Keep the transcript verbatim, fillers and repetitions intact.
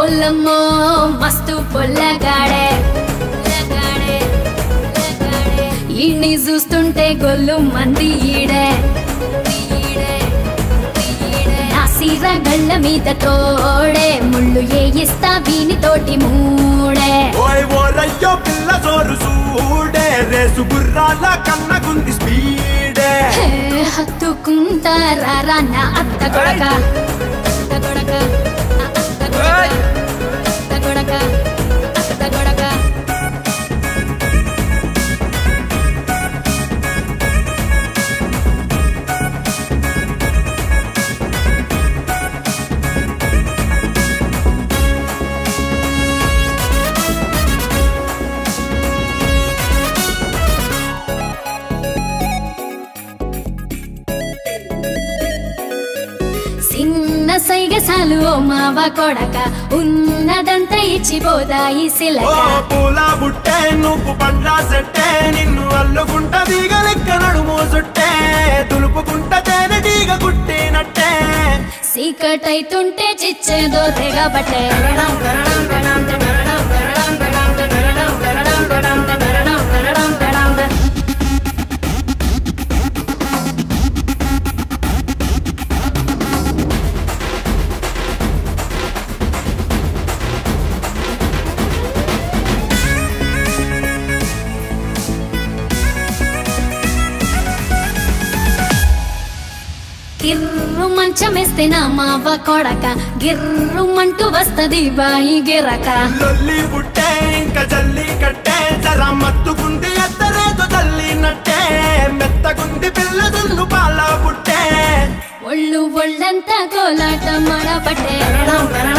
ఓలమ్మో మస్తు పొల్లగాడే ఈడ్ని చూస్తుంటే గొల్లు మంది ఈడే నా సీర గళ్ళ మీద తోడే ముళ్ళు ఏ ఇస్తా వీని తోటి మూడే ఓయ్ ఓరయ్యో పిల్ల జోరు చూడే రేసు గుర్రాల కన్నగుంది స్పీడే హత్తుకుంటారా నా అత్త కొడక అత్త కొడక అత్త కొడక అత్త కొడక అత్త కొడక చిన్న సైగ సాలు ఓ మావ కొడక ఉన్నదంతా ఇచ్చిపోదా ఈ సిలక పూల బుట్టే నువ్వు పండ్ల సెట్టే నిన్ను అల్లుకుంట దిగ లెక్క నడుము సుట్టే తులుపుకుంట తేనెటీగ కుట్టినట్టే సీకటైతుంటే చిచ్చేదో తెగబట్టే గిర్రు మంచమేస్తే నా మావ కొడక గిర్రుమంటూ వస్తది బాయి గిరక లొల్లి బుట్టే ఇంకా జల్లి కట్టే జరా మత్తుకుంది ఎత్తరేదో జల్లినట్టే మెత్తకుంది పిల్ల దున్ను పాల బుట్టే ఒళ్ళు ఒళ్ళంతా కోలాట మడపట్టే